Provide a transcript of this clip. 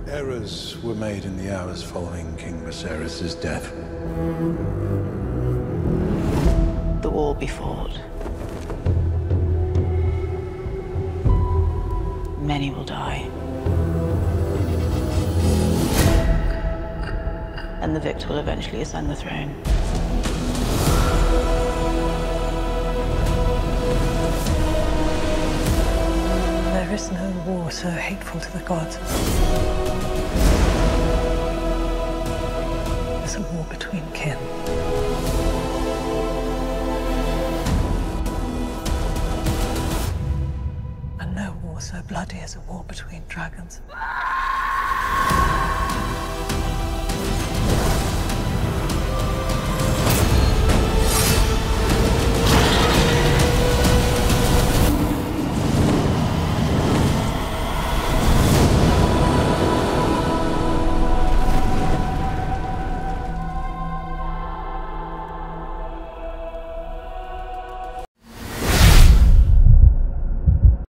Errors were made in the hours following King Viserys' death. The war be fought. Many will die. And the victor will eventually ascend the throne. There is no war so hateful to the gods as a war between kin. And no war so bloody as a war between dragons.